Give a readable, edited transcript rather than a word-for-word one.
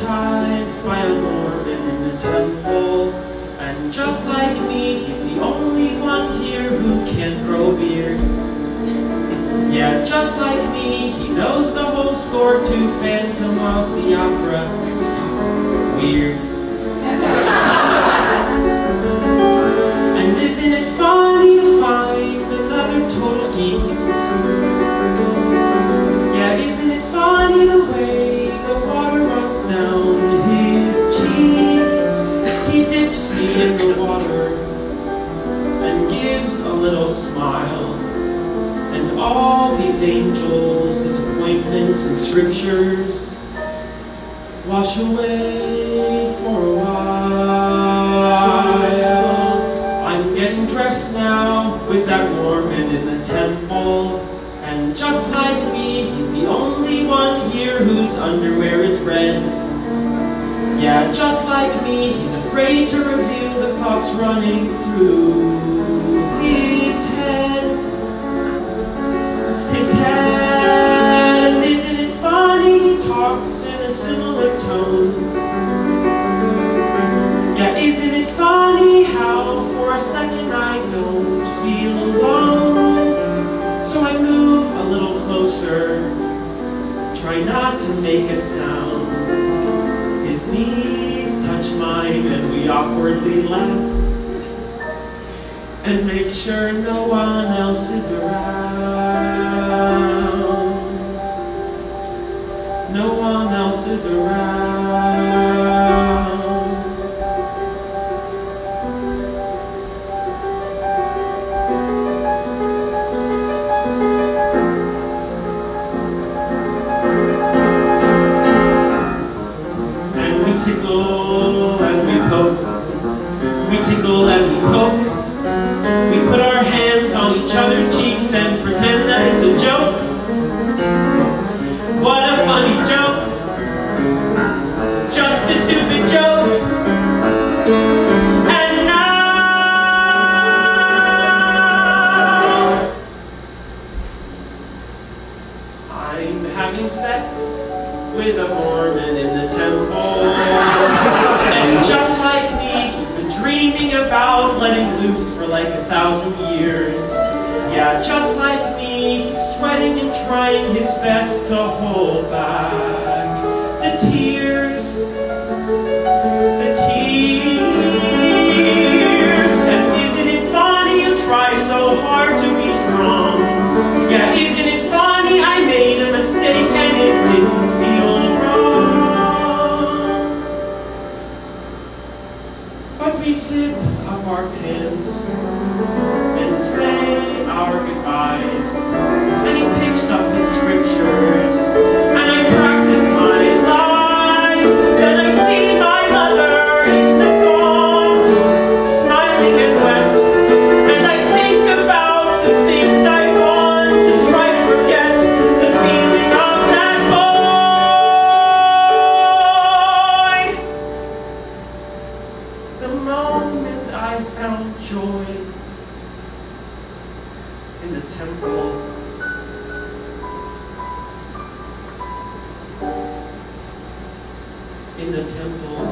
baptized by a Mormon in the temple. And just like me, he's the only one here who can't grow a beard. Yeah, just like me, he knows the whole score to Phantom of the Opera. Weird. And isn't it funny to find another total geek? Yeah, isn't it funny the way the water runs down his cheek? He dips me in the water and gives a little smile. And all these angels, disappointments, and scriptures wash away for a while. I'm getting dressed now with that Mormon in the temple. And just like me, he's the only one here whose underwear is red. Yeah, just like me, he's afraid to reveal the thoughts running through his head. His head. And isn't it funny, he talks in a similar tone. Yeah, isn't it funny how for a second I don't feel alone? So I move a little closer, try not to make a sound. His knees touch mine and we awkwardly laugh and make sure no one else is around. No one else is around. And we tickle and we poke. We tickle and we poke. We put our hands on each other's cheeks and pretend that it's a joke. What a funny joke. Just a stupid joke. And now I'm having sex with a Mormon in the temple. And just like me, he's been dreaming about letting loose for like 1,000 years. Yeah, just like me, he's sweating and trying his best to hold back the tears. The tears. And isn't it funny you try so hard to be strong? Yeah, isn't it funny I made a mistake and it didn't feel wrong? But we zip up our pants and say our goodbyes, and he picks up his scriptures, and I practice my lies. Then I see my mother in the font, smiling and wet, and I think about the things I want to try to forget, the feeling of that boy. The moment I found joy in the temple. In the temple.